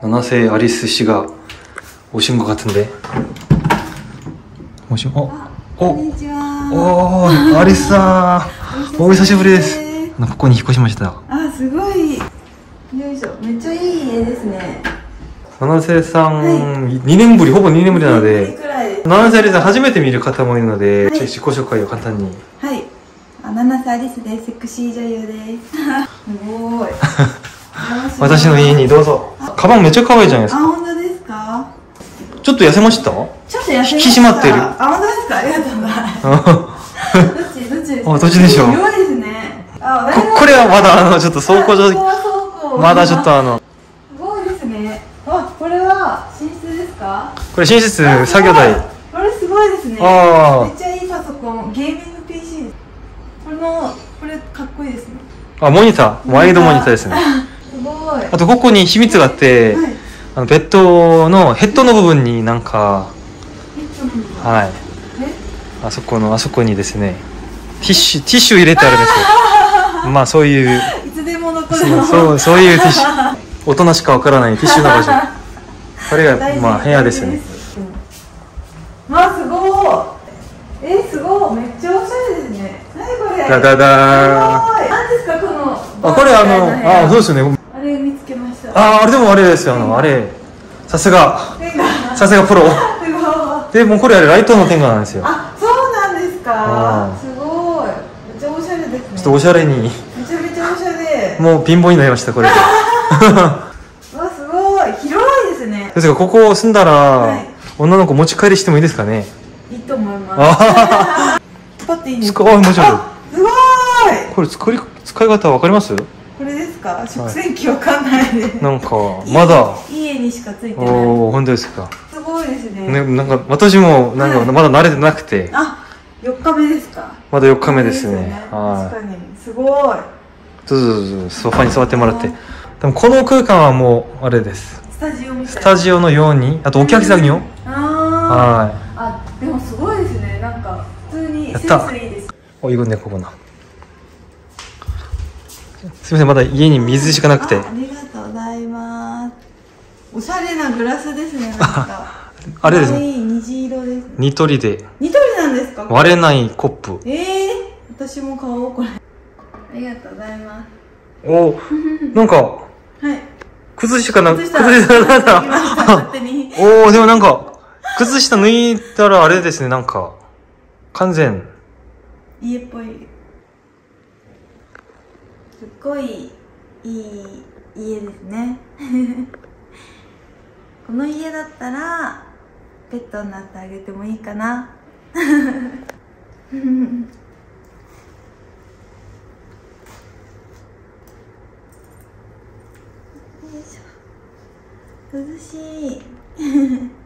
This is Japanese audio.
7세 아리스 씨가 오신 것 같은데. こんにちは。 アリスさん、お久しぶりです。ここに引っ越しました。 あ、すごい。よいしょ、めっちゃいい家ですね。 7世さん、2年ぶり、ほぼ2年ぶりなので、7世アリスさん初めて見る方もいるので、自己紹介を簡単に。 はい。7世アリスです。セクシー女優です。すごい。 私の家にどうぞ。カバンめっちゃ可愛いじゃないですか。 あ、本当ですか？ ちょっと痩せました？ ちょっと痩せました。 引き締まってる。 あ、本当ですか？ありがとうございます。どっちですか？ どっちでしょう。 広いですね。 これはまだちょっと倉庫上、まだちょっとすごいですね。あ、これは寝室ですか？ これ寝室、作業台。 これすごいですね。めっちゃいいパソコン、ゲーミング PC です。これかっこいいですね。あ、 モニター、ワイドモニターですね。 すごい。 あとここに秘密があって、ベッドのヘッドの部分になんか、はい、あそこにですね、ティッシュ入れてあるんですよ。まあそういう、 いつでも残るの。 そういうティッシュ、大人しかわからないティッシュの場所。これがまあ部屋ですよね。 まあすごい。すごい、めっちゃおしゃれですね。何これ。 ダダダー。 何ですかこの。 あ、これそうですよね。 あれ見つけました。 あれでもあれですよ、さすがプロ。でもうこれライトの天下なんですよ。 あ、そうなんですか。すごい。めっちゃおしゃれですね。 ちょっとおしゃれに。 めちゃめちゃおしゃれ。 もうピンボインになりましたこれで。 わ、すごい。広いですね。 ですがここ住んだら女の子持ち帰りしてもいいですかね。 いいと思います。使っていいんですか？ もちろん。すごい。 これ使い方わかります？ これですか？食洗機わかんないで。 なんかまだ家にしかついてない。 本当ですか？ すごいですね。 なんか私もなんかまだ慣れてなくて。 あ、4日目ですか？ まだ4日目ですね。 確かにすごい。 どうぞソファに座ってもらって。でもこの空間はもうあれです。スタジオのように、あとお客さんよ。 あ、でもすごいですね。なんか普通にセンスいいです。 いいね、ここな。すみません、まだ家に水しかなくて。 ありがとうございます。おしゃれなグラスですね。なんかあれですね。 虹色です。 ニトリで。 ニトリなんですか？ 割れないコップ。 私も買おうこれ。ありがとうございます。 なんか。 はい。 靴下なんだ。でもなんか靴下脱いだらあれですね、なんか完全家っぽい。すっごいいい家ですね。この家だったらペットになってあげてもいいかな。涼しい。